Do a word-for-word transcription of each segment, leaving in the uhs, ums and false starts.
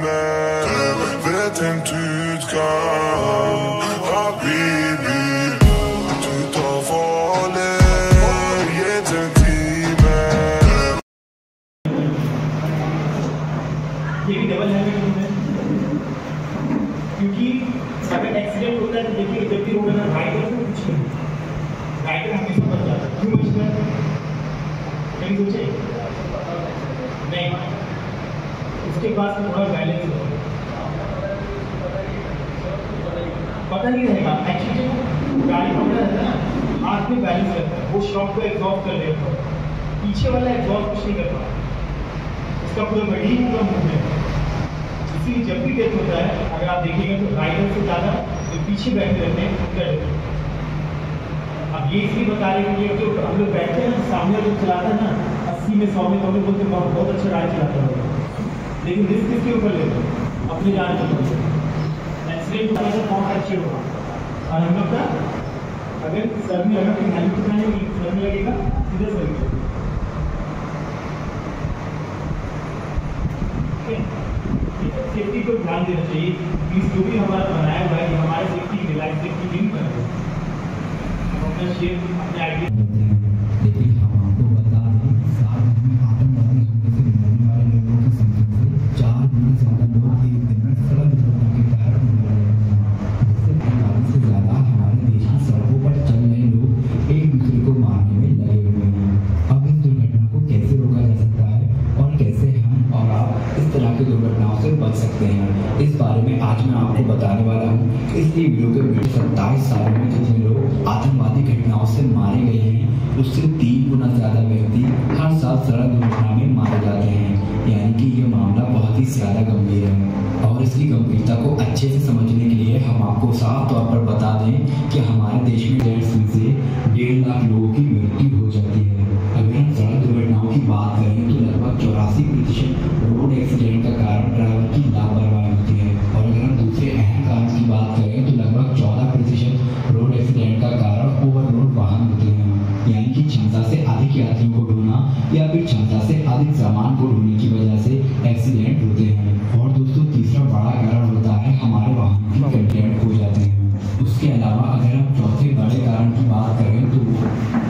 med. Vet inte utgång, habibi. Du tar farlig, get en tid med. ये भी double helmet होता है, क्योंकि अगर एक्सीडेंट होता है तो देखिए जब भी रोड में राइडर को कुछ नहीं, राइडर हमेशा बच जाता है। क्यों बचता है? कहीं सोचे नहीं, उसके पास थोड़ा बैलेंस होगा, पता नहीं रहेगा एक्चुअली जो गाड़ी पकड़ा रहता है ना, हाथ में बैलेंस रहता है, वो शॉक को एब्जॉर्ब कर लेता है, पीछे वाला एब्जॉर्ब कुछ नहीं कर पाता, उसका पूरा बॉडी पूरा मूवमेंट। इसलिए जब भी डेथ होता है अगर आप देखिएगा तो राइडर से ज़्यादा जो पीछे बैठे रहते हैं उनका डेथ होता है। अब ये इसलिए बता रहे हैं कि जो हम लोग बैठते हैं सामने जो चलाता है ना अस्सी में सौ में तो हम लोग बोलते हैं बहुत बहुत अच्छा गाड़ी चलाता है, लेकिन रिस्क किसके ऊपर लेते हैं? अपनी जान के ऊपर। एक्सीडेंट होने से बहुत अच्छे होगा और हम लोग का अगर सर में लगा तो हेलमेट पहनेंगे, सर में लगेगा सीधे सर में। सेफ्टी को ध्यान देना चाहिए, प्लीज जो भी हमारा बनाया हुआ है हमारे सेफ्टी के लाइफ सेफ्टी नहीं कर रहे हम अपना शेयर अपने आइडिया। लेकिन हम आपको बता दें साल में आतंकवादी हमले से मरने वाले लोगों की संख्या से चार गुना ज्यादा लोग एक दिन में सड़क दुर्घटना के कारण मर रहे हैं, जिससे आधी से ज्यादा हमारे देश की सड़कों पर चल रहे लोग एक दूसरे को मारने में लगे हुए हैं। अब इस दुर्घटना को कैसे रोका जा सकता है और कैसे हम और आप इस तरह की दुर्घटनाओं से बच सकते हैं, इस बारे में आज मैं आपको बताने वाला हूँ। इसलिए वीडियो के बीच सत्ताईस सालों में जितने लोग आतंकवादी घटनाओं से मारे गए हैं उससे तीन गुना ज्यादा व्यक्ति हर साल सड़क दुर्घटना में मारे जाते हैं, यानी कि ये मामला बहुत ही ज्यादा गंभीर है। और इसकी गंभीरता को अच्छे से समझने के लिए हम आपको साफ तौर पर बता दें कि हमारे देश में डेढ़ से डेढ़ लाख लोगों की मृत्यु हो जाती है। अगर हम सड़क दुर्घटनाओं की बात करें तो लगभग चौरासी प्रतिशत रोड एक्सीडेंट का कारण ड्राइवर की लापरवाही होती है, और अगर हम दूसरे अहम कारण की बात करें तो लगभग चौदह प्रतिशत रोड एक्सीडेंट का कारण ओवरलोड वाहन होते हैं, यानी कि क्षमता से अधिक यात्रियों को ढोना या फिर क्षमता से अधिक सामान को ढोने की वजह से एक्सीडेंट होते हैं। और दोस्तों तीसरा बड़ा कारण होता है हमारे वाहन की कंटेंट हो जाते हैं। उसके अलावा अगर हम चौथे बड़े कारण की बात करें तो वो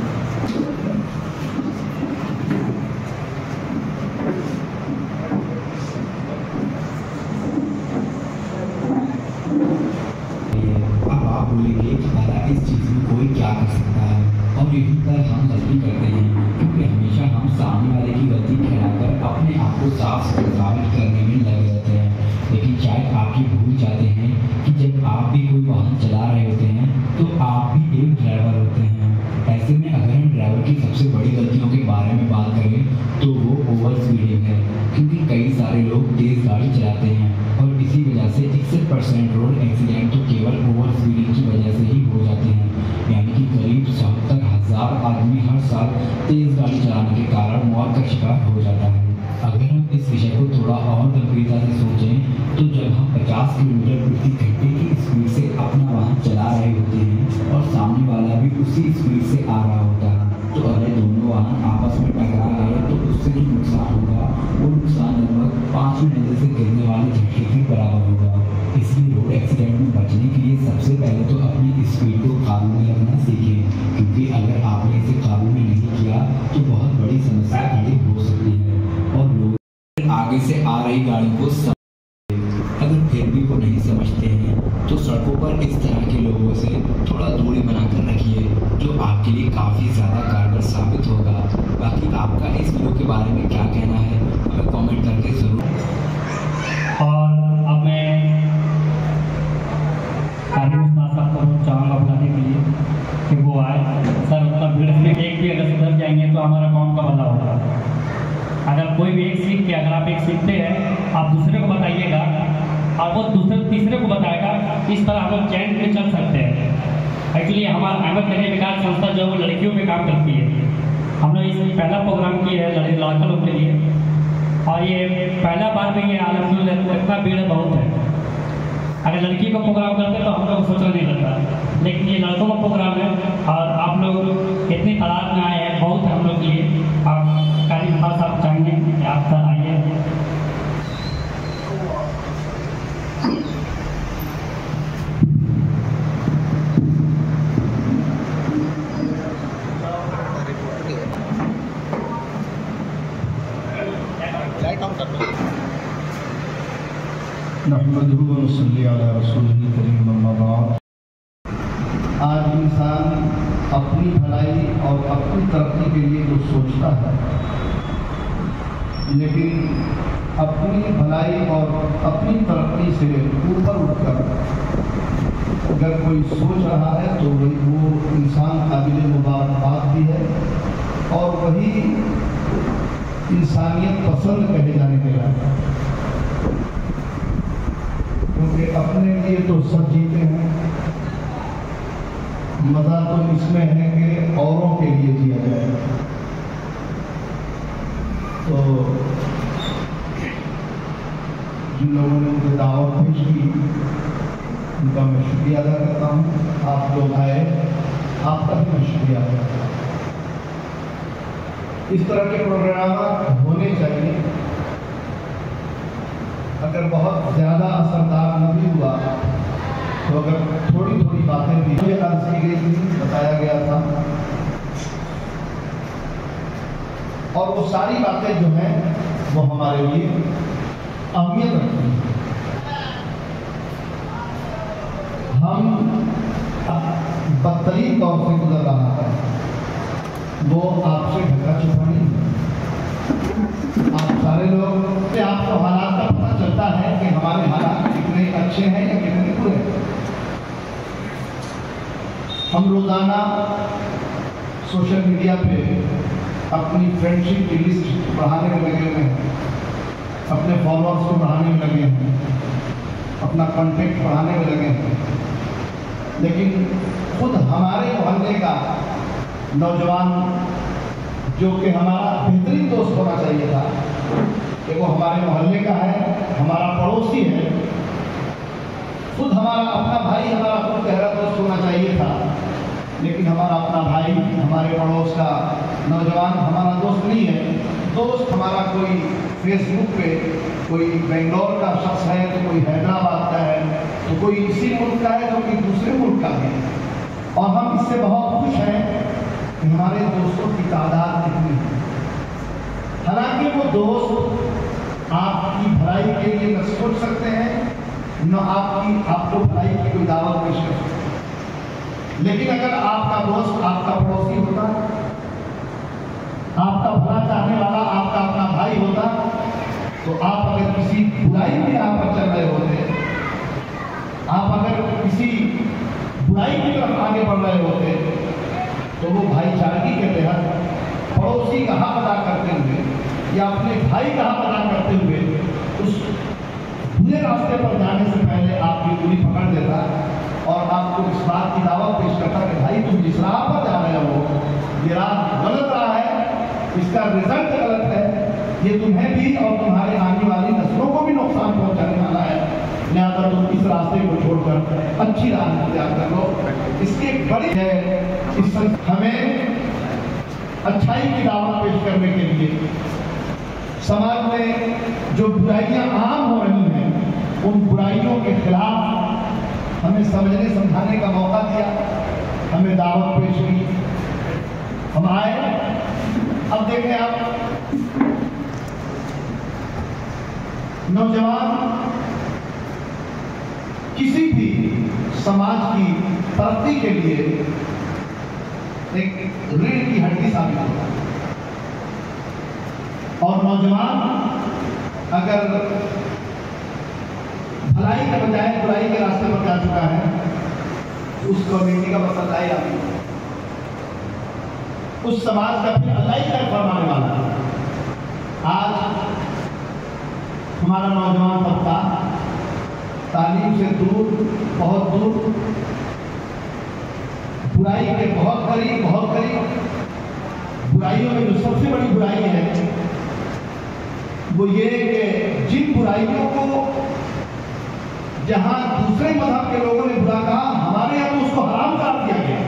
अब आप बोलेंगे कि भला इस चीज में कोई क्या कर सकता है, और यही पर हम गलती करते हैं क्योंकि हमेशा हम सामने वाले की गलती ठहराकर अपने आप को साफ साबित करने में लगे रहते हैं। लेकिन शायद आप ये भूल जाते हैं कि जब आप भी कोई वाहन चला रहे होते हैं तो आप भी एक ड्राइवर होते हैं। ऐसे में अगर हम ड्राइवर की सबसे बड़ी गलतियों के बारे में बात करें तो वो ओवर स्पीडिंग है, क्योंकि कई सारे लोग तेज गाड़ी चलाते हैं और इसी वजह से इकसठ परसेंट रोड एक्सीडेंट तो केवल ओवर स्पीडिंग की वजह से ही हो जाते हैं, यानी कि करीब सत्तर हजार आदमी हर साल तेज गाड़ी चलाने के कारण मौत का शिकार हो जाता है। अगर हम इस विषय को थोड़ा और गंभीरता से सोचें तो जब हम पचास किलोमीटर प्रति घंटे की स्पीड से अपना वाहन चला रहे होते हैं और सामने वाला भी उसी स्पीड से आ रहा होता है, तो अगर दोनों वाहन आपस में टकरा गए तो उससे जो नुकसान होगा वो नुकसान लगभग पाँच मिनट से गिरने वाले झटके के बराबर होगा। इसलिए रोड एक्सीडेंट में बचने के लिए सबसे पहले तो अपनी स्पीड को काबू में रखना सीखें, क्योंकि अगर आपने इसे काबू में नहीं किया तो बहुत बड़ी समस्या खड़ी हो सकती है और लोग आगे से आ रही गाड़ी को समझ अगर फिर भी वो नहीं समझते हैं तो सड़कों पर इस तरह के लोगों से थोड़ा दूरी बनाकर रखिए, जो आपके लिए काफ़ी ज़्यादा कारगर साबित होगा। बाकी आपका इस वीडियो के बारे में क्या कहना है हमें कमेंट करके ज़रूर। और अब मैं चाहूँगा बुलाने के लिए कि वो आए। सर उतना भीड़ में एक भी अगर सुधर जाएंगे तो हमारा काम का भला होगा। अगर कोई भी एक सीख के अगर आप एक सीखते हैं आप दूसरे को बताइएगा और वो दूसरे तीसरे को बताएगा, इस तरह हम लोग चैन में चल सकते हैं। एक्चुअली हमारा अहमद नगर विकास संस्था जो है वो लड़कियों पे काम करती है। हम लोग इस पहला प्रोग्राम किया है लड़का लोग के लिए, और ये पहला बार में ये अल्हम्दुलिल्लाह इतना भीड़ बहुत है। अगर लड़की का प्रोग्राम करते तो हम लोग सोचना नहीं लगता, लेकिन ये लड़कों का प्रोग्राम है और आप लोग इतनी तादाद में आए हैं, बहुत हम लोग के लिए। आप कारी खास आप चाहेंगे कि आप सर आइए। नहमदुहु व नसल्ली अला रसूलिल करीम अम्मा बाद। आज इंसान अपनी भलाई और अपनी तरक्की के लिए जो सोचता है, लेकिन अपनी भलाई और अपनी तरक्की से ऊपर उठकर अगर कोई सोच रहा है तो वही वो इंसान काबिल मुबारकबाद भी है और वही इंसानियत पसंद कहे जाने के लायक है, क्योंकि अपने लिए तो सब जीते हैं, मज़ा तो इसमें है कि औरों के लिए जिया जाए। तो जिन लोगों ने मुझे दावत पेश की उनका मैं शुक्रिया अदा करता हूँ। आप लोग आए, आपका भी मैं शुक्रिया अदा करता हूँ। इस तरह के प्रोग्राम होने चाहिए। अगर बहुत ज़्यादा असरदार नहीं हुआ तो अगर थोड़ी थोड़ी बातें भी अर्ज की गई थी, बताया गया था, और वो सारी बातें जो हैं वो हमारे लिए अहमियत रखती हैं। हम बदतरीन तौर से गुजर रहा है, वो आपसे ढका छुपा नहीं है। आप सारे लोग से आपको हालात का पता चलता है कि हमारे हालात कितने अच्छे हैं या कितने बुरे हैं। हम रोजाना सोशल मीडिया पे अपनी फ्रेंडशिप की लिस्ट बढ़ाने में लगे हुए हैं, अपने फॉलोअर्स को बढ़ाने में लगे हैं, अपना कॉन्टेक्ट बढ़ाने में लगे हैं, लेकिन खुद हमारे मोहल्ले का नौजवान जो कि हमारा बेहतरीन दोस्त होना चाहिए था, कि वो हमारे मोहल्ले का है, हमारा पड़ोसी है, खुद हमारा अपना भाई, हमारा खुद गहरा दोस्त होना चाहिए था, लेकिन हमारा अपना भाई, हमारे पड़ोस का नौजवान हमारा दोस्त नहीं है। दोस्त हमारा कोई फेसबुक पे कोई बेंगलोर का शख्स है, तो कोई हैदराबाद का है, तो कोई इसी मुल्क का है, तो कोई दूसरे मुल्क का है, और हम इससे बहुत खुश हैं कि हमारे दोस्तों की तादाद कितनी है। हालांकि वो दोस्त आपकी भलाई के लिए न सोच सकते हैं, न आपकी आपको भलाई की कोई दावत पेश कर सकते हैं, लेकिन अगर आपका दोस्त आपका पड़ोसी होता, आपका भला चाहने वाला आपका अपना भाई होता, तो आप अगर किसी बुराई में राह पर चल रहे होते, आप अगर किसी बुराई की तरफ आगे बढ़ रहे होते, तो वो भाईचारगी के तहत पड़ोसी का हक अदा करते हुए या अपने भाई का हक अदा करते हुए उस बुरे रास्ते पर जाने से पहले आपकी उंगली पकड़ देता और आपको इस बात की दावत पेश करता कि भाई तुम जिस राह पर जा रहे हो, ये राह गलत राह है, इसका रिजल्ट गलत है, ये तुम्हें भी और तुम्हारे आने वाली नस्लों को भी नुकसान पहुंचाने वाला है, लिहाजा तुम इस रास्ते को छोड़कर अच्छी राह इख्तियार कर लो। इसकी बड़ी है, इस हमें अच्छाई की दावत पेश करने के लिए समाज में जो बुराइयां आम हो रही हैं, उन बुराइयों के खिलाफ हमें समझने समझाने का मौका दिया, हमें दावत पेश की, हम आए। अब देखें आप, नौजवान किसी भी समाज की तरक्की के लिए एक रीढ़ की हड्डी साबित होता है, और नौजवान अगर भलाई के बजाय बुराई के रास्ते पर जा चुका है, उस कम्युनिटी का बस अल्लाह ही आती है, उस समाज का फिर अल्लाह ही तय फरमाने वाला है। आज हमारा नौजवान तबका तालीम से दूर, बहुत दूर, बुराई के बहुत करीब, बहुत करीब। बुराइयों में जो सबसे बड़ी बुराई है वो ये कि जिन बुराइयों को जहां दूसरे मजहब के लोगों ने बुरा कहा, हमारे यहाँ तो उसको हराम कर दिया गया,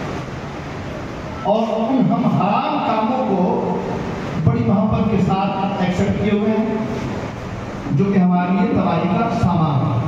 और उन हम हराम कामों को बड़ी मोहब्बत के साथ एक्सेप्ट किए हुए हैं, जो कि हमारे लिए तबाही का सामान है।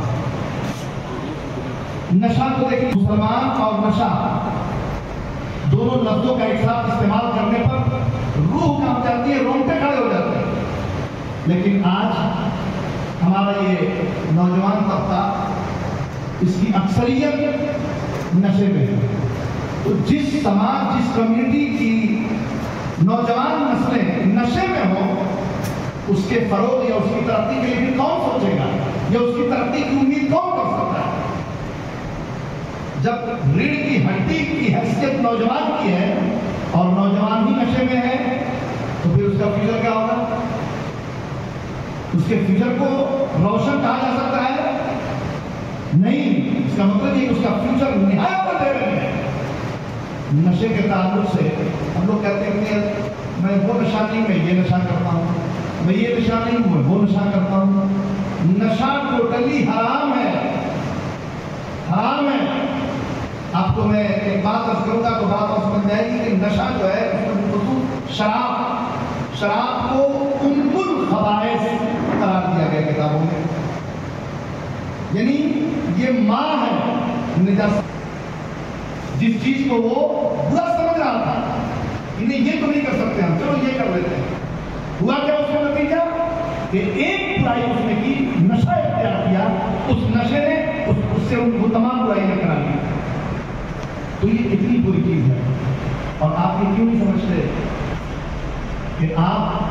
नशा को देखिए, मुसलमान और नशा दोनों लफ्जों का एक साथ इस्तेमाल करने पर रूह काम जाती है, रोंगटे खड़े हो जाते हैं। लेकिन आज हमारा ये नौजवान तबका, इसकी अक्सरियत नशे में है। तो जिस समाज, जिस कम्युनिटी की नौजवान नस्लें नशे में हो, उसके फरोग या उसकी तरक्की के लिए भी कौन सोचेगा, या उसकी तरक्की की उम्मीद कौन कर सकता है? जब रीढ़ की हड्डी की हैसियत नौजवान की है और नौजवान ही नशे में है, तो फिर उसका फ्यूचर क्या होगा? उसके फ्यूचर को रोशन कहा जा सकता है? नहीं। इसका मतलब ये उसका फ्यूचर निहायत अंधेरे में है। नशे के ताल्लुक से हम लोग कहते हैं कि मैं वो नशा नहीं, मैं ये नशा करता हूँ, मैं ये नशा नहीं हूँ, मैं वो नशा करता हूँ। नशा टोटली हराम है, हराम है। आपको मैं एक बात अर्ज करूंगा तो बात और समझ जाएगी कि नशा जो है, शराब, शराब को उम्मुल खबाइस करार दिया गया किताबों में। यानी ये माँ है निजात। जिस चीज को वो बुरा समझ रहा था, इन्हें ये तो नहीं कर सकते हम, चलो ये कर लेते हैं। हुआ क्या उसका नतीजा कि एक बुराई उसने की, नशा इख्तियार किया, उस नशे ने उस, उससे उनको तमाम बुराइयां करा दी। तो ये इतनी बुरी चीज है। और आप ये क्यों नहीं समझते कि आप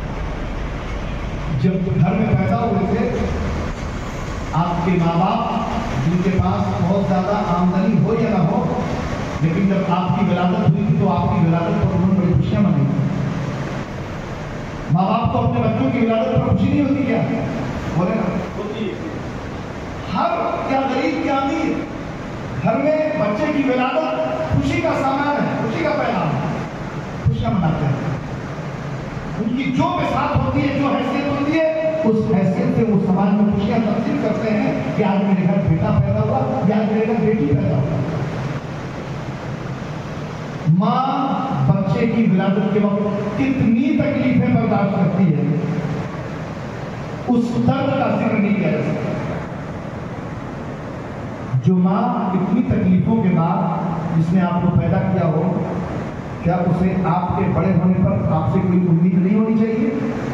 जब घर में पैदा हुए थे, आपके माँ बाप जिनके पास बहुत ज्यादा आमदनी हो या ना हो, लेकिन जब आपकी विलादत हुई थी तो आपकी विलादत पर उन्होंने बड़ी खुशियां मनाई। माँ बाप को अपने बच्चों की विलादत पर खुशी नहीं होती क्या? बोले ना, होती है। हर क्या गरीब क्या अमीर, घर में बच्चे की विलादत खुशी का सामान है, खुशी का पैगाम है, खुशियां मनाते हैं। उनकी जो बिसात होती है, जो हैसियत होती है, उस हैसियत से वो समाज में खुशियां तब्दील करते हैं कि आज मेरे घर बेटा पैदा हुआ, या आज मेरे घर बेटी पैदा हुआ। माँ बच्चे की विलादत के वक्त कितनी तकलीफें बर्दाश्त करती है, उस दर्द का जिक्र नहीं किया जा सकता। जो माँ इतनी तकलीफों के बाद जिसने आपको पैदा किया हो, क्या उसे आपके बड़े होने पर आपसे कोई उम्मीद नहीं होनी चाहिए?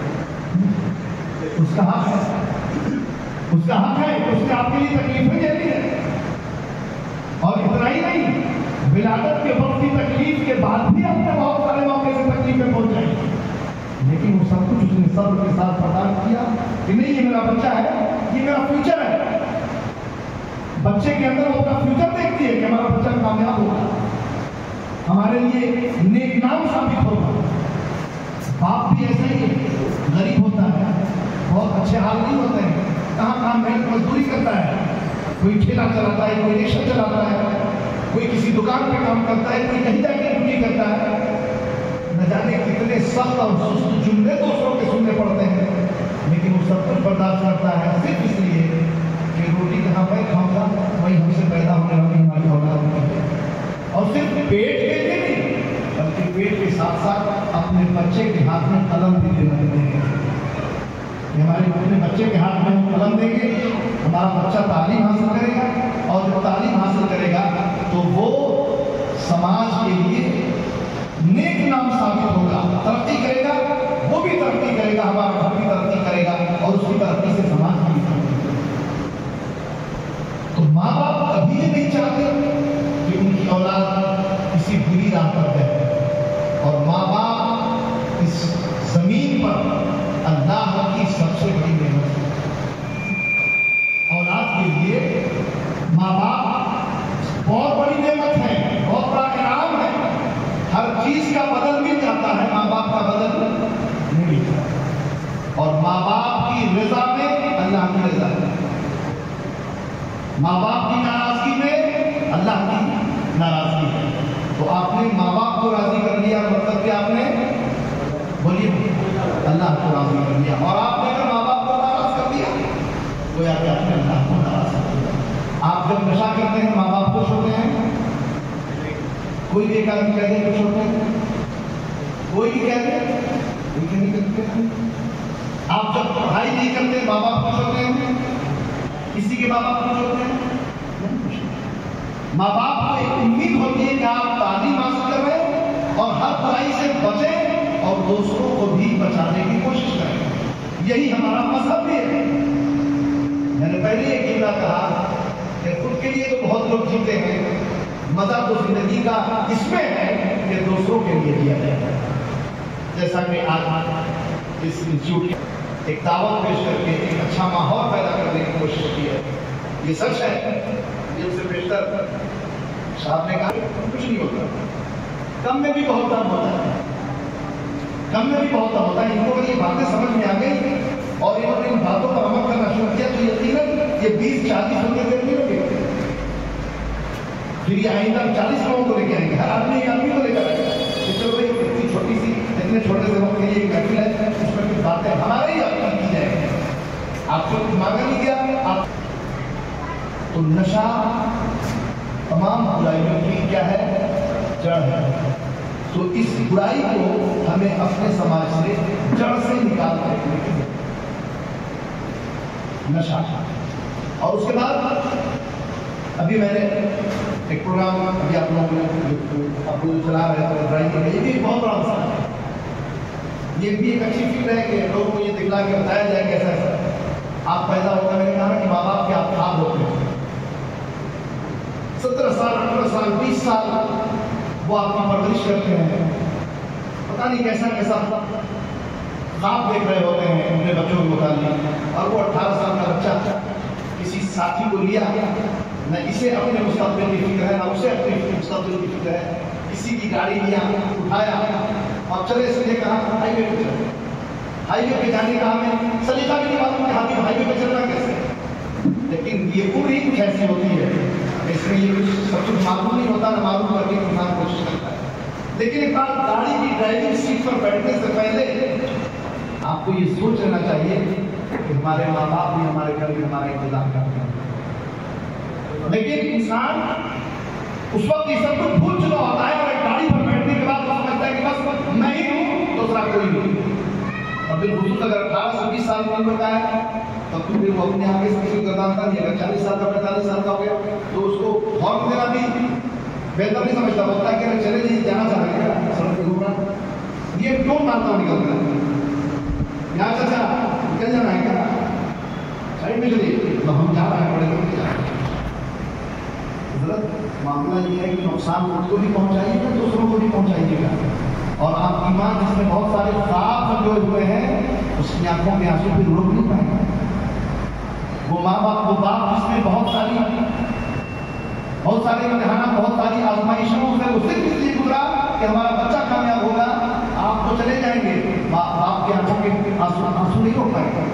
उसका हक है, उसका हक है कि उसने आपके लिए तकलीफें झेली है। और इतना ही नहीं, विलादत के वक्त की तकलीफ के बाद भी आपने बहुत सारे मौके से तकलीफें पहुंचाई, लेकिन वो सब कुछ उसने सब्र के साथ बर्दाश्त किया कि नहीं, ये मेरा बच्चा है, ये मेरा फ्यूचर है। बच्चे के अंदर वो अपना फ्यूचर देखती है कि हमारा बच्चा कामयाब होगा, हमारे लिए नेक नाम साबित होगा। बाप भी ऐसे ही गरीब होता है, बहुत अच्छे हाल नहीं होते हैं, कहाँ कहाँ मेहनत मजदूरी करता है, कोई ठेला चलाता है, कोई रिक्शा चलाता है, कोई किसी दुकान पे काम करता है, कोई कहीं जाके ड्यूटी करता है। न जाने कितने सख्त और सुस्त जुमले दूसरों के सुनने पड़ते हैं, लेकिन वो सब कुछ बर्दाश्त करता है सिर्फ इसलिए कि रोटी जहाँ मैं खाऊंगा वही हमसे पैदा होने वाली हमारी औलाद होगी। और सिर्फ पेट के लिए नहीं, बल्कि पेट के साथ साथ अपने बच्चे के हाथ में कलम भी देना देंगे। हमारे अपने बच्चे के हाथ में कलम देंगे, हमारा बच्चा तालीम हासिल करेगा, और जब तालीम हासिल करेगा तो वो समाज के लिए नेक नाम साबित होगा, तरक्की करेगा, वो भी तरक्की करेगा, हमारा घर भी तरक्की करेगा, और उसकी तरक्की से समाज भी तरक्की करेगा। तो माँ बाप कभी ये नहीं चाहते कि उनकी औलाद किसी बुरी राह पर जाए, और माँ बाप इस जमीन पर अल्लाह की सबसे बड़ी नेमत है। औलाद के लिए माँ बाप बहुत बड़ी नेमत है, बहुत बड़ा इनाम है। हर चीज का बदल मिल जाता है, माँ बाप का बदल नहीं मिलता। और माँ बाप की रजा में अल्लाह की रजा है, माँ बाप की नाराजगी में अल्लाह की नाराजगी है। तो आपने माँ बाप को राजी कर लिया, मतलब कि आपने बोलिए अल्लाह को राजी कर लिया। और आपने अगर माँ बाप को नाराज कर दिया, तो या आपने अल्लाह को नाराज कर दिया। आप जब नशा करते हैं, माँ बाप खुश होते हैं? कोई भी एक आदमी कह दे खुश होते हैं? कोई भी कह दे, कोई नहीं करते। आप जब पढ़ाई नहीं करते, माँ बाप खुश होते हैं? किसी के माँ बाप खुश होते हैं? माँ बाप को एक उम्मीद होती है कि आप तालीम हासिल कर रहे हैं और हर बुराई से बचें और दूसरों को भी बचाने की कोशिश करें। यही हमारा मजहब भी है। मैंने पहले एक जुमला कहा कि खुद के लिए तो बहुत लोग जीते हैं, मजा तो जिंदगी का इसमें है कि दूसरों के लिए जिया जाए। जैसा कि आज इस इंस्टीट्यूट एक दावत पेश करके एक अच्छा माहौल पैदा करने की कोशिश की है। ये सच है, ये उससे बेहतर साहब ने कहा कुछ नहीं होता, कम में भी बहुत कम होता है, कम में भी बहुत कम होता है। इनको अगर ये बातें समझ में आ गई और इन्होंने इन बातों पर अमल करना शुरू किया तो यकीनन ये बीस चालीस रुपये देते होंगे, फिर ये आइंदा चालीस लोगों को लेके आएंगे, हर आदमी एक आदमी को लेकर आएगा। चलो भाई इतनी छोटी सी इतने छोटे से वक्त के लिए एक महफिल है, इसमें कुछ बातें हमारे ही आपकी की जाएंगे, आपको कुछ मांगा नहीं गया। आप तो नशा तमाम बुराइयों की क्या है, जड़ है। तो इस बुराई को हमें अपने समाज से जड़ से निकाल कर नशा। और उसके बाद अभी मैंने एक प्रोग्राम अभी आप लोगों ने आप लोग चला रहे थे ड्राइंग, ये भी बहुत बड़ा मसला है। ये भी एक अच्छी फिक्र है कि लोगों को ये दिखला के बताया जाए कैसा ऐसा आप पैदा होकर, मैंने कहा कि माँ बाप के आप खाद होते हैं, सत्रह साल अठारह साल बीस साल वो आपकी परवरिश करते हैं, पता नहीं कैसा कैसा ख्वाब देख रहे होते हैं अपने बच्चों के मुताबिक। और वो अठारह साल का बच्चा किसी साथी को लिया, न इसे अपने मुस्तकबिल की फिक्र है, न उसे अपने मुस्तकबिल की फिक्र है, किसी की गाड़ी लिया, उठाया और चले इसलिए कहा हाईवे पे चलो। हाईवे पे जाने का हमें सलीका भी नहीं मालूम कि हाथी हाईवे पे चलना कैसे, लेकिन ये पूरी कैसी होती है, इसमें ये कुछ सब कुछ मालूम नहीं होता, न मालूम करके इंसान कोशिश करता है। लेकिन एक बार गाड़ी की ड्राइविंग सीट पर बैठने से पहले आपको ये सोच लेना चाहिए कि हमारे माँ बाप भी हमारे घर में हमारा इंतजार करते हैं। लेकिन इंसान उस वक्त ये सब कुछ भूल चुका होता है और एक गाड़ी पर बैठने के बाद समझता है कि बस मैं ही हूँ, दूसरा कोई नहीं। और फिर बुजुर्ग अगर अठारह से बीस साल की उम्र का है तब तो फिर वो अपने आगे से किसी को करता नहीं। अगर चालीस साल का पैंतालीस साल का हो गया तो उसको हॉर्न देना भी बेहतर नहीं समझता, बोलता है कि चले नहीं जाना चाह रहे हैं सड़क पे घूमना, ये क्यों मारता हूँ निकलता है यहाँ चाचा निकल जाना है क्या, साइड में चलिए, तो हम जा रहे हैं बड़े लोग जा रहे हैं। मामला ये है कि नुकसान खुद को भी पहुंचाइएगा, दूसरों को भी पहुंचाइएगा। और आप ईमान जिसमें बहुत सारे ख्वाब संजोए हुए हैं उसकी आंखों के आंसू फिर रोक नहीं पाएंगे। वो माँ बाप वो बाप जिसमें बहुत सारी बहुत सारे इम्तिहान बहुत सारी आजमाइशों से उससे इसलिए गुजरा कि हमारा बच्चा कामयाब होगा, आप तो चले जाएंगे, बाप के आंखों के आंसू आंसू नहीं रोक पाएंगे।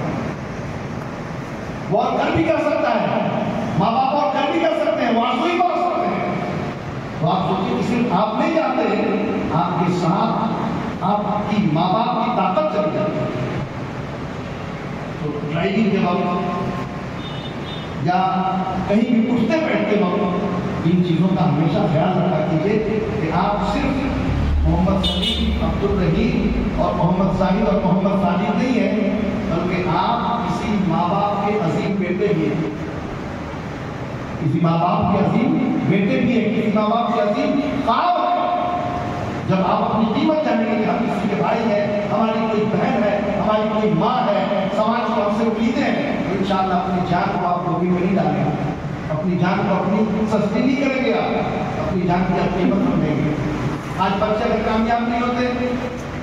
वो और कर भी कर सकता है, माँ बाप और कर भी कर सकते हैं, वो आंसू ही बरस सकते हैं। तो आप सोचिए कि सिर्फ आप नहीं जाते, आपके साथ आपकी माँ बाप की ताकत चली जाती है। तो ड्राइविंग के वक्त या कहीं भी उठते बैठते वक्त इन चीज़ों का हमेशा ख्याल रखा कीजिए कि आप सिर्फ मोहम्मद सलीम, अब्दुल रहीम और मोहम्मद साहिद और मोहम्मद साजिद नहीं है, बल्कि आप किसी माँ बाप के अजीम बेटे भी हैं, किसी माँ बाप के अजीम बेटे भी हैं, किसी माँ बाप के अजीम ख्वाब है। जब आप अपनी कीमत जानेंगे कि हम किसी के भाई हैं, हमारी कोई बहन है, हमारी कोई माँ है, समाज को हमसे उम्मीदें हैं, तो इंशाअल्लाह अपनी जान को आप धोखे में नहीं डालेंगे, अपनी जान को अपनी सस्ती नहीं करेंगे, आप अपनी जान की आप कीमत समझेंगे। आज बच्चे अगर कामयाब नहीं होते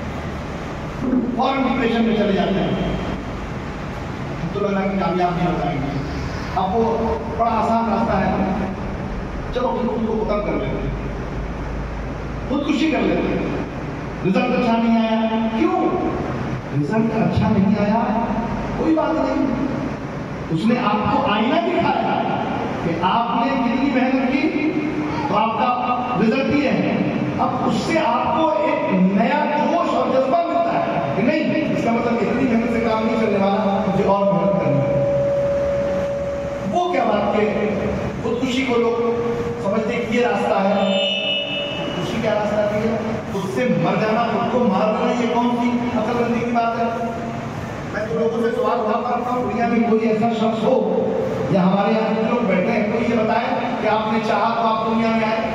फौरन डिप्रेशन में चले जाते हैं, तो लगा कि कामयाब नहीं हो पाएंगे। अब वो बड़ा आसान रास्ता है, चलो खुद को खत्म कर लेते हैं, खुदकुशी कर लेते हैं। रिजल्ट अच्छा नहीं आया, क्यों रिजल्ट अच्छा नहीं आया कोई बात नहीं, उसने आपको आईना दिखाया कि आपने कितनी मेहनत की तो आपका रिजल्ट ये है। अब उससे आपको एक नया जोश और जज्बा मिलता है कि नहीं, इसका मतलब इतनी मेहनत से काम नहीं चलने वाला, मुझे और मेहनत करनी है। वो क्या बात के खुदकुशी को लोग समझते कि ये रास्ता है, खुदकुशी क्या रास्ता है, उससे मर जाना, खुद को मार देना, ये कौन सी अकलमंदी की बात है। मैं तो लोगों से सवाल उठा करता हूँ, दुनिया में कोई ऐसा शख्स हो या हमारे यहाँ जितने लोग बैठे हैं, कोई ये बताए कि आपने चाहा तो आप दुनिया में आए,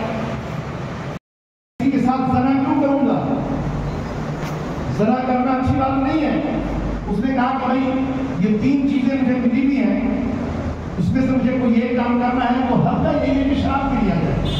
के साथ ज़ना क्यों करूंगा, ज़ना करना अच्छी बात नहीं है, उसने कहा कि भाई ये तीन चीजें मुझे मिली भी हैं, इसमें से मुझे कोई एक काम करना है, तो हल्का यही है कि शराब पी लिया जाए।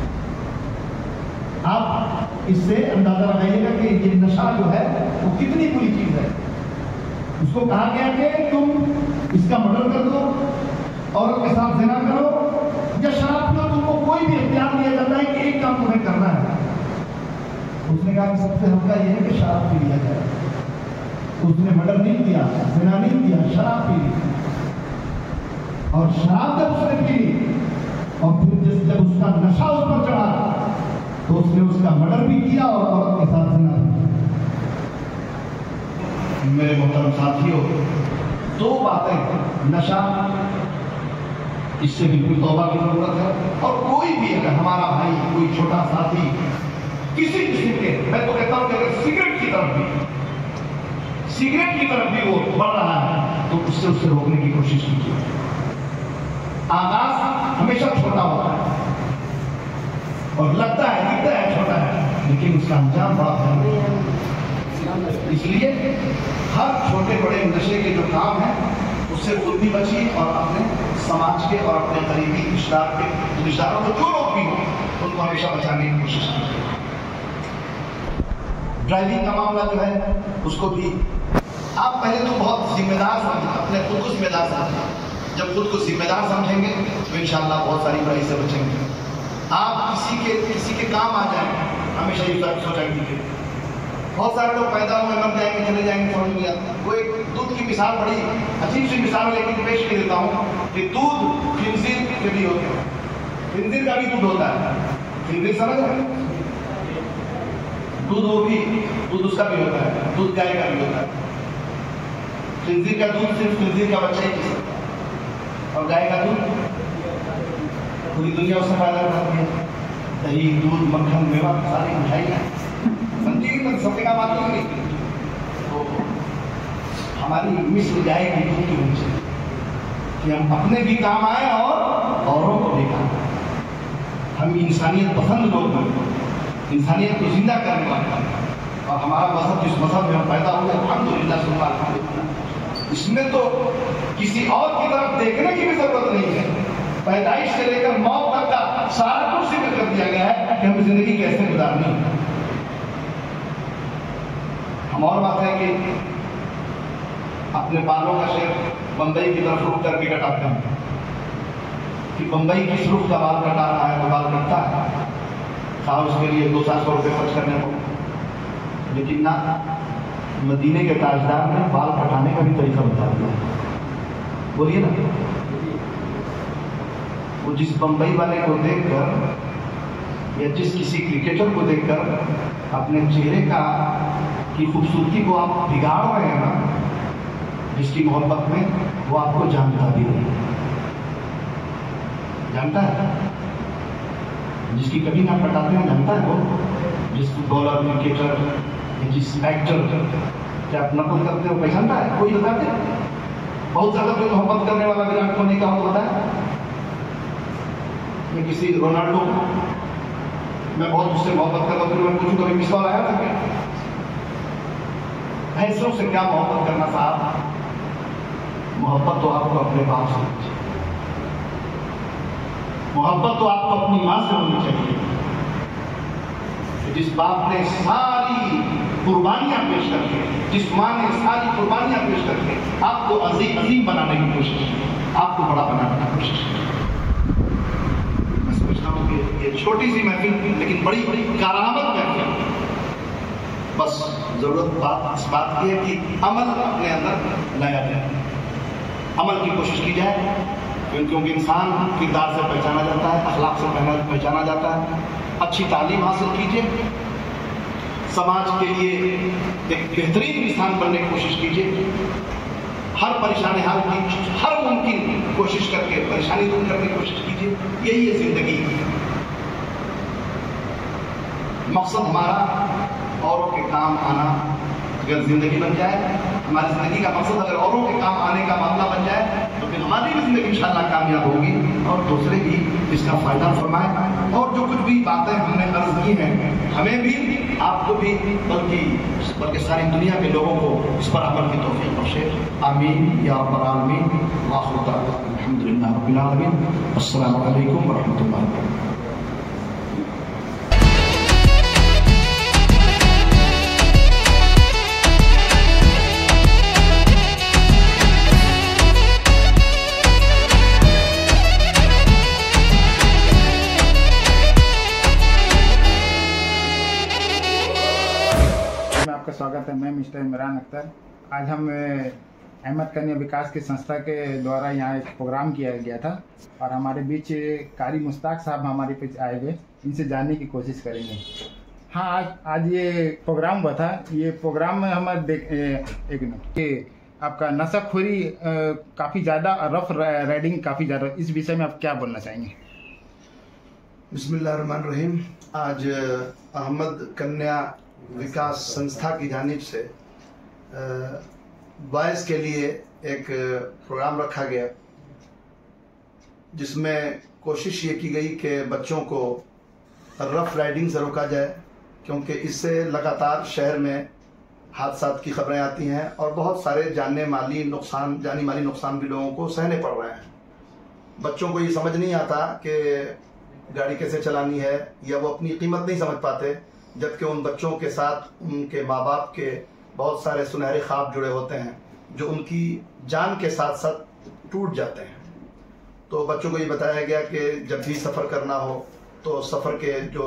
आप इससे अंदाजा लगाइएगा कि ये नशा जो है वो कितनी बुरी चीज है। उसको कहा गया कि तुम इसका मर्डर कर दो, औरत के साथ ज़िना करो या शराब पियो, तुमको कोई भी इख्तियार दिया जाता है कि एक काम तुम्हें करना है। उसने कहा कि सबसे हल्का ये है कि शराब पी लिया जाए। उसने मर्डर नहीं किया, ज़िना नहीं किया, शराब पी ली। और शराब जब उसने पी ली और फिर जिस जब उसका नशा उस पर चढ़ा तो उसने उसका मर्डर भी किया और औरत के साथ ज़िना भी किया। मेरे मोहतरम साथियों, दो बातें, नशा, इससे बिल्कुल तौबा की जरूरत है। और कोई भी अगर हमारा भाई, कोई छोटा साथी किसी किस्म के, मैं तो कहता हूं कि अगर सिगरेट की तरफ भी सिगरेट की तरफ भी वो बढ़ रहा है तो उससे उससे रोकने की कोशिश कीजिए। आगाज हमेशा छोटा होता है और लगता है दिखता है छोटा है, लेकिन उसका अंजाम बड़ा भयानक है। इसलिए हर छोटे बड़े नशे के जो काम है उससे खुद भी बचिए और अपने समाज के और अपने करीबी रिश्तेदार के रिश्तेदारों को, जो लोग भी हो, उनको हमेशा बचाने की कोशिश कीजिए। ड्राइविंग का मामला जो है उसको भी आप पहले तो बहुत जिम्मेदार समझें, अपने खुद को जिम्मेदार समझें। जब खुद को जिम्मेदार समझेंगे तो इंशाअल्लाह बहुत सारी बुराई से बचेंगे। आप किसी के किसी के काम आ जाए, हमेशा ये बात सोचा कीजिए। बहुत सारे लोग पैदा हुए, मर जाएंगे, चले जाएंगे, समझ लिया। वो एक दूध की मिसाल बड़ी अजीब सी मिसाल लेकिन पेश कर देता हूँ कि दूध खिंजीर के भी होते हैं, खिंजीर का भी दूध होता है। खिंजीर समझ रहे? दूध वो भी दूध उसका भी होता है, दूध गाय का भी होता है। खिंजीर का दूध सिर्फ खिंजीर का बच्चा ही पी सकता है और गाय का दूध पूरी दुनिया उससे फायदा उठाती है। दही, दूध, मक्खन, मेवा, सारी मिठाइयाँ समझिए, सबके काम आती है। तो हमारी मिस्र जाएगी दूध की होनी चाहिए कि हम अपने भी काम आए और औरों को भी काम आए। हम इंसानियत पसंद लोग हैं, इंसानियत को जिंदा करने वाले, और हमारा मजहब जिस मजहब में हम पैदा हुए, अल्हम्दुलिल्लाह सुन्ना अल्हम्दुलिल्लाह, इसमें तो किसी और की तरफ देखने की भी जरूरत नहीं है। पैदाइश से लेकर मौत तक का सारा कुछ जिक्र कर दिया गया है कि हमें जिंदगी कैसे गुजारनी है। हम और बात है कि अपने बालों का शेप बंबई की तरफ रुख करके कटाते हैं कि बंबई किस रुख का बाल कटा रहा है, तो बाल कटता है, साहब उसके लिए दो चार सौ रुपये खर्च करने को। लेकिन ना, मदीने के ताजदार ने बाल कटाने का भी तरीका बता दिया। बोलिए ना, वो जिस बंबई वाले को देखकर या जिस किसी क्रिकेटर को देखकर अपने चेहरे का की खूबसूरती को आप बिगाड़ रहे हैं ना, जिसकी मोहब्बत में, वो आपको जानता भी नहीं, जानता है? जिसकी कभी ना कटाते हैं जानता है वो? जिस बॉलर, क्रिकेटर या जिस एक्टर क्या आप नकल करते हो पहचानता है? कोई बताते हैं? बहुत ज्यादा कोई मोहब्बत करने वाला विराट कोहली का हो बताया, मैं किसी रोनाल्डो को मैं बहुत उससे मोहब्बत करता हूँ, मैं पूछूं कभी मिस कॉल आया था क्या? ऐसों से क्या मोहब्बत करना साहब? मोहब्बत तो आपको अपने बाप से होनी चाहिए, मोहब्बत तो आपको अपनी माँ से होनी चाहिए, जिस बाप ने सारी कुर्बानियां पेश करके, जिस माँ ने सारी कुर्बानियां पेश करके आपको अजीम अजीम बनाने की कोशिश की, आपको बड़ा बनाने की कोशिश की। मैं समझता हूँ कि ये छोटी सी महफिल लेकिन बड़ी बड़ी कारामद महफिल। बस जरूरत बात इस बात की है कि अमल अपने अंदर लाया जाए, अमल की कोशिश की जाए, क्योंकि इंसान किरदार से पहचाना जाता है, अखलाक से पहचाना जाता है। अच्छी तालीम हासिल कीजिए, समाज के लिए एक बेहतरीन इंसान बनने की कोशिश कीजिए, हर परेशानी हल की हर मुमकिन कोशिश करके परेशानी दूर करने की कोशिश कीजिए। यही है जिंदगी। मकसद हमारा औरों के काम आना अगर जिंदगी बन जाए, हमारी जिंदगी का मकसद अगर औरों के काम आने का मामला बन जाए, तो फिर हमारी भी जिंदगी इंशाल्लाह कामयाब होगी और दूसरे भी इसका फ़ायदा फरमाएं। और जो कुछ भी बातें हमने अर्ज की हैं, हमें भी, आपको भी, बल्कि बल्कि सारी दुनिया के लोगों को इस पर अमल की तौफीक बख्शे। आमीन या रब्बल आलमीन। आखिर दाअवाना अल्हम्दुलिल्लाहि रब्बिल आलमीन। अस्सलामु अलैकुम व रहमतुल्लाहि व बरकातुहू। आपका स्वागत है। मैं मिस्टर इमरान अख्तर। आज हम अहमद कन्या विकास की संस्था के द्वारा यहाँ एक प्रोग्राम किया गया था और हमारे बीच कारी मुश्ताक साहब हमारे बीच आए हुए, इनसे जानने की कोशिश करेंगे। हाँ, आज आज ये प्रोग्राम हुआ था। ये प्रोग्राम में हम देख एक मिनट कि आपका नशाखोरी काफ़ी ज़्यादा, रफ राइडिंग काफ़ी ज़्यादा, इस विषय में आप क्या बोलना चाहेंगे? बिस्मिल्लाहिर्रहमानिर्रहीम। आज अहमद कन्या विकास संस्था की जानिब से बॉयज़ के लिए एक प्रोग्राम रखा गया, जिसमें कोशिश ये की गई कि बच्चों को रफ राइडिंग से रोका जाए, क्योंकि इससे लगातार शहर में हादसात की खबरें आती हैं और बहुत सारे जाने माली नुकसान जानी माली नुकसान भी लोगों को सहने पड़ रहे हैं। बच्चों को ये समझ नहीं आता कि गाड़ी कैसे चलानी है, या वो अपनी कीमत नहीं समझ पाते, जबकि उन बच्चों के साथ उनके माँ बाप के बहुत सारे सुनहरे ख्वाब जुड़े होते हैं, जो उनकी जान के साथ साथ टूट जाते हैं। तो बच्चों को ये बताया गया कि जब भी सफ़र करना हो तो सफ़र के जो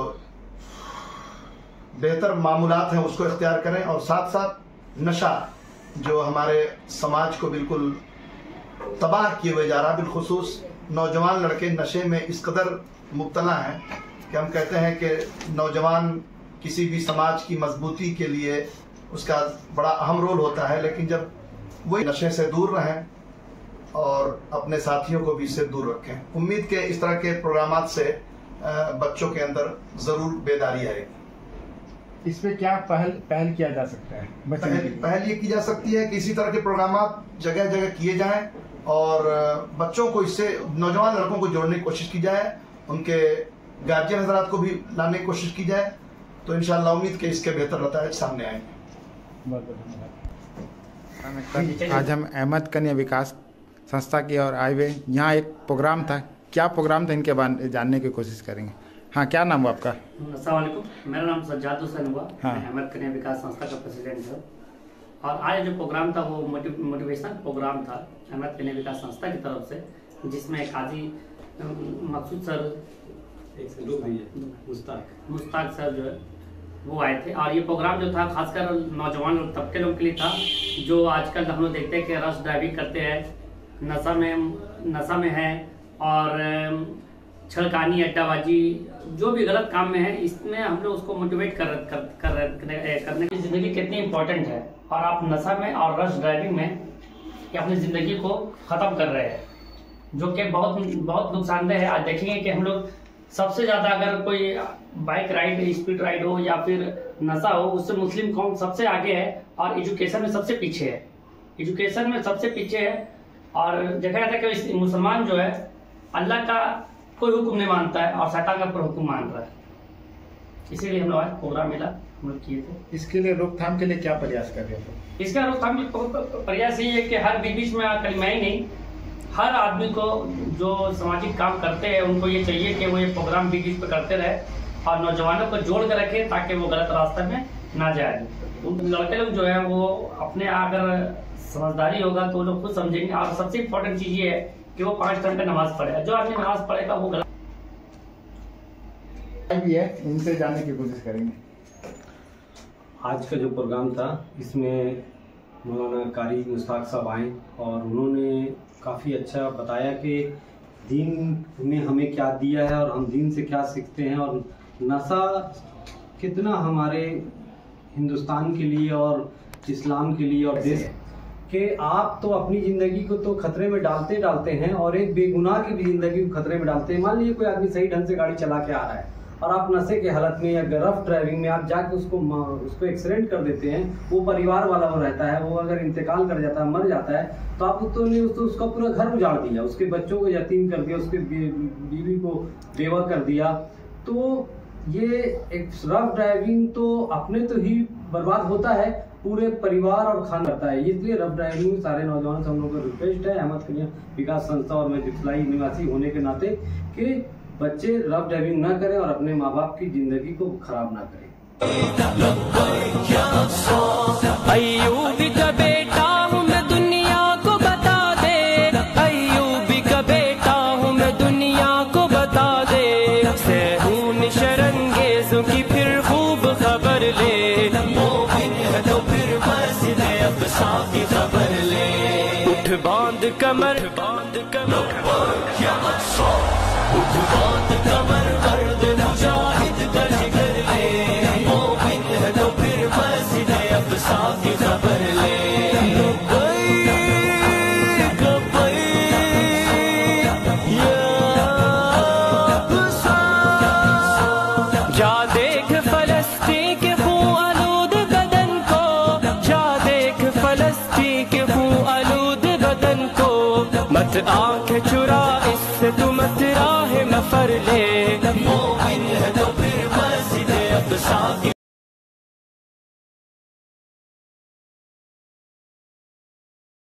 बेहतर मामूलात हैं उसको इख्तियार करें, और साथ साथ नशा जो हमारे समाज को बिल्कुल तबाह किए हुए जा रहा है, बिलखुसूस नौजवान लड़के नशे में इस कदर मुब्तला हैं कि हम कहते हैं कि नौजवान किसी भी समाज की मजबूती के लिए उसका बड़ा अहम रोल होता है, लेकिन जब वही नशे से दूर रहें और अपने साथियों को भी इससे दूर रखें। उम्मीद के इस तरह के प्रोग्रामात से बच्चों के अंदर ज़रूर बेदारी आएगी। इस पे क्या पहल पहल किया जा सकता है? पहल, पहल ये की जा सकती है कि इसी तरह के प्रोग्रामात जगह जगह किए जाएं और बच्चों को इससे, नौजवान लड़कों को जोड़ने की कोशिश की जाए, उनके गार्जियन हजरात को भी लाने की कोशिश की जाए, तो इंशाअल्लाह उम्मीद के इसके बेहतर नताइज सामने आएंगे। आज हम अहमद कन्या विकास संस्था की और आए हुए, यहाँ एक प्रोग्राम था। क्या प्रोग्राम था, इनके बारे जानने की कोशिश करेंगे। हाँ, क्या नाम हुआ आपका? अस्सलाम वालेकुम, मेरा नाम सज्जाद हुसैन हुआ। हाँ। मैं अहमद कन्या विकास संस्था का प्रेसिडेंट हूँ। और आज जो प्रोग्राम था वो मोटिवेशनल प्रोग्राम था अहमद कन्या विकास संस्था की तरफ से, जिसमें काजी मकसूद सर, मुश्ताक मुश्ताक सर जो है वो आए थे। और ये प्रोग्राम जो था खासकर नौजवान तबके लोगों के लिए था, जो आजकल हम लोग देखते हैं कि रश ड्राइविंग करते हैं, नशा में नशा में है और छड़कानी अड्डाबाजी जो भी गलत काम में है, इसमें हम लोग उसको मोटिवेट कर कर, कर करने की ज़िंदगी कितनी इम्पोर्टेंट है, और आप नशा में और रश ड्राइविंग में अपनी ज़िंदगी को ख़त्म कर रहे हैं, जो कि बहुत बहुत नुकसानदेह है। आज देखेंगे कि हम लोग सबसे ज़्यादा अगर कोई बाइक राइड, स्पीड राइड हो या फिर नशा हो, उससे मुस्लिम कौम सबसे आगे है और एजुकेशन में सबसे पीछे है। एजुकेशन में सबसे पीछे है और देखा जाता है कि मुसलमान जो है अल्लाह का कोई हुक्म नहीं मानता है और शैतान का पूरा हुक्म मान रहा है। इसीलिए हम लोग आज प्रोग्राम मिला हम लोग किए थे। इसके लिए रोकथाम के लिए क्या प्रयास कर रहे हो? इसका रोकथाम के प्रयास ये है कि हर बीच बीच में कलिमा ही नहीं, हर आदमी को जो सामाजिक काम करते हैं उनको ये चाहिए कि वो ये प्रोग्राम बीच बीच पे करते रहे और नौजवानों को जोड़ कर रखे, ताकि वो गलत रास्ते में ना जाए। लड़के लोग जो है वो अपने अगर समझदारी होगा तो वो लोग खुद समझेंगे। और सबसे इम्पोर्टेंट चीज़ ये है कि वो पाँच घंटे नमाज पढ़े। जो आदमी नमाज पढ़ेगा वो गलत भी है, इनसे जानने की कोशिश करेंगे। आज का जो प्रोग्राम था इसमें मौलाना कारी मुश्ताक साहब आए और उन्होंने काफ़ी अच्छा बताया कि दीन ने हमें क्या दिया है और हम दीन से क्या सीखते हैं, और नशा कितना हमारे हिंदुस्तान के लिए और इस्लाम के लिए और देश कि आप तो अपनी ज़िंदगी को तो खतरे में डालते डालते हैं और एक बेगुनाह की भी ज़िंदगी को खतरे में डालते हैं। मान लीजिए कोई आदमी सही ढंग से गाड़ी चला के आ रहा है और आप नशे के हालत में या रफ ड्राइविंग में आप जाके उसको उसको एक्सीडेंट कर देते हैं, वो परिवार वाला वो रहता है, वो अगर इंतकाल कर जाता है, मर जाता है, तो आप तो नहीं उसको उसका पूरा घर उजाड़ दिया, उसके बच्चों को यतीम कर दिया, उसके बीवी को बेवा कर दिया। तो ये एक रफ ड्राइविंग तो अपने तो ही बर्बाद होता है, पूरे परिवार और खान करता है। इसलिए रफ ड्राइविंग सारे नौजवानों से हम लोग को रिक्वेस्ट है, अहमद कन्या विकास संस्था और मैं दिखलाई निवासी होने के नाते, कि बच्चे रफ ड्राइविंग ना करें और अपने माँ बाप की जिंदगी को खराब ना करें। अय्यूबी का बेटा हूँ मैं, दुनिया को बता दे, अय्यूबी का बेटा हूँ मैं, दुनिया को बता दे, सहून शरंगेज़ों की फिर खूब खबर ले, मोमिन है तो फिर मस्जिद अक़सा की खबर ले, उठ बांध कमर, बांध कमर, उठ बांध कमर, मर्द मुजाहिद का जिक्र ले, मोमिन है तो फिर मस्जिद अक़सा की खबर ले। जा देख फलस्तीन के खून आलूद बदन को, जा देख फलस्तीन के खून आलूद बदन को, मत आंखें चुरा इससे तू मत राह मफर ले, मोमिन है तो फिर मस्जिद अक़सा की